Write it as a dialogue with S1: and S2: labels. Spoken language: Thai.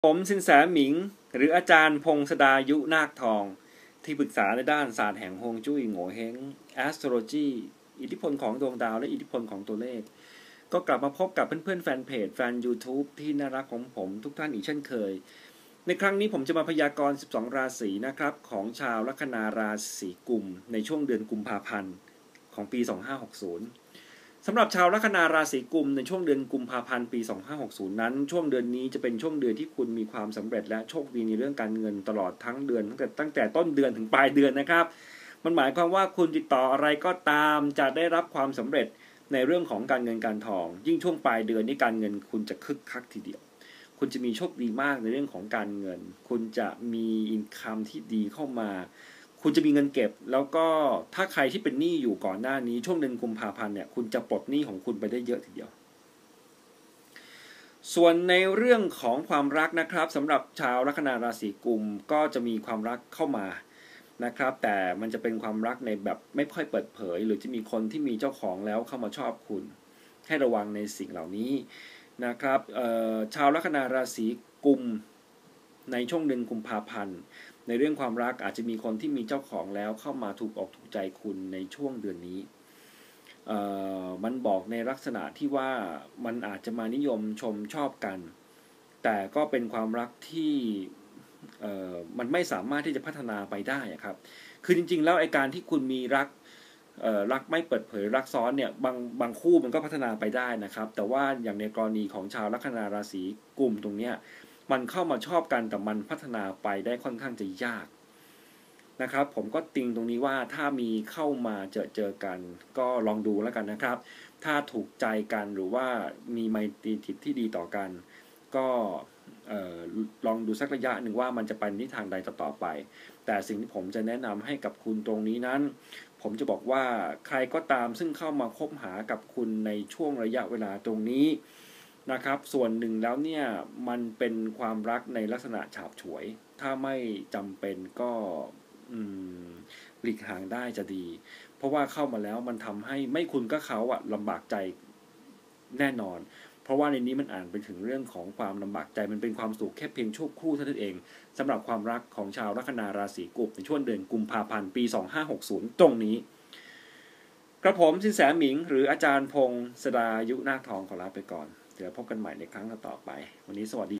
S1: ผมสินแสหมิงหรืออาจารย์พงษดายุนาคทองที่ปรึกษาในด้านศาสตร์แห่งฮวงจุ้ยโง่เฮง Astrology อิทธิพลของดวงดาวและอิทธิพลของตัวเลขก็กลับมาพบกับเพื่อนๆแฟนเพจแฟน YouTube ที่น่ารักของผมทุกท่านอีกเช่นเคยในครั้งนี้ผมจะมาพยากรณ์12ราศีนะครับของชาวลัคนาราศีกุมในช่วงเดือนกุมภาพันธ์ของปี2560สำหรับชาวลัคนาราศีกุมในช่วงเดือนกุมภาพันธ์ปี2560นั้นช่วงเดือนนี้จะเป็นช่วงเดือนที่คุณมีความสำเร็จและโชคดีในเรื่องการเงินตลอดทั้งเดือนตั้งแต่ต้นเดือนถึงปลายเดือนนะครับมันหมายความว่าคุณติดต่ออะไรก็ตามจะได้รับความสำเร็จในเรื่องของการเงินการทองยิ่งช่วงปลายเดือนนี้การเงินคุณจะคึกคักทีเดียวคุณจะมีโชคดีมากในเรื่องของการเงินคุณจะมีอินคัมที่ดีเข้ามาคุณจะมีเงินเก็บแล้วก็ถ้าใครที่เป็นหนี้อยู่ก่อนหน้านี้ช่วงเดือนกุมภาพันธ์เนี่ยคุณจะปลดหนี้ของคุณไปได้เยอะทีเดียวส่วนในเรื่องของความรักนะครับสำหรับชาวลัคนาราศีกุมก็จะมีความรักเข้ามานะครับแต่มันจะเป็นความรักในแบบไม่ค่อยเปิดเผยหรือจะมีคนที่มีเจ้าของแล้วเข้ามาชอบคุณให้ระวังในสิ่งเหล่านี้นะครับชาวลัคนาราศีกุมในช่วงเดือนกุมภาพันธ์ในเรื่องความรักอาจจะมีคนที่มีเจ้าของแล้วเข้ามาถูกอกถูกใจคุณในช่วงเดือนนี้มันบอกในลักษณะที่ว่ามันอาจจะมานิยมชมชอบกันแต่ก็เป็นความรักที่มันไม่สามารถที่จะพัฒนาไปได้ครับคือจริงๆแล้วไอ้การที่คุณมีรักไม่เปิดเผยรักซ้อนเนี่ยบางคู่มันก็พัฒนาไปได้นะครับแต่ว่าอย่างในกรณีของชาวลัคนาราศีกุมตรงเนี้ยมันเข้ามาชอบกันแต่มันพัฒนาไปได้ค่อนข้างจะยากนะครับผมก็ติงตรงนี้ว่าถ้ามีเข้ามาเจอกันก็ลองดูแล้วกันนะครับถ้าถูกใจกันหรือว่ามีไมตรีจิตที่ดีต่อกันก็ลองดูสักระยะหนึ่งว่ามันจะไปในทางใดต่อไปแต่สิ่งที่ผมจะแนะนำให้กับคุณตรงนี้นั้นผมจะบอกว่าใครก็ตามซึ่งเข้ามาคบหากับคุณในช่วงระยะเวลาตรงนี้นะครับส่วนหนึ่งแล้วเนี่ยมันเป็นความรักในลักษณะฉาบฉวยถ้าไม่จำเป็นก็หลีกห่างได้จะดีเพราะว่าเข้ามาแล้วมันทำให้ไม่คุณก็เขาลำบากใจแน่นอนเพราะว่าในนี้มันอ่านไปถึงเรื่องของความลำบากใจมันเป็นความสุขแค่เพียงชั่วครู่เท่านั้นเองสำหรับความรักของชาวลัคนาราศีกุมในช่วงเดือนกุมภาพันธ์ปี2560ตรงนี้กระผมสินแสหมิงหรืออาจารย์พงษดายุนาคทองขอลาไปก่อนเดี๋ยวพบกันใหม่ในครั้งต่อไปวันนี้สวัสดี